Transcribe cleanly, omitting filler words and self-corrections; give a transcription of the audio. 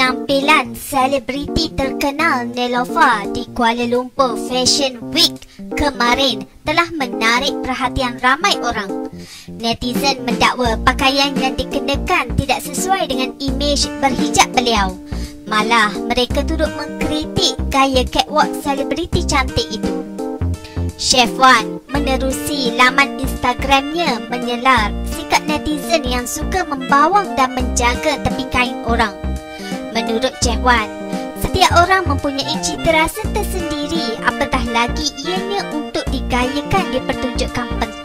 Penampilan selebriti terkenal Neelofa di Kuala Lumpur Fashion Week kemarin telah menarik perhatian ramai orang. Netizen mendakwa pakaian yang dikenakan tidak sesuai dengan imej berhijab beliau. Malah mereka turut mengkritik gaya catwalk selebriti cantik itu. Chef Wan menerusi laman Instagramnya menyelar sikap netizen yang suka membawang dan menjaga tepi kain orang. Menurut Chef Wan, setiap orang mempunyai cita rasa tersendiri, apatah lagi ianya untuk digayakan di pertunjukan pentas.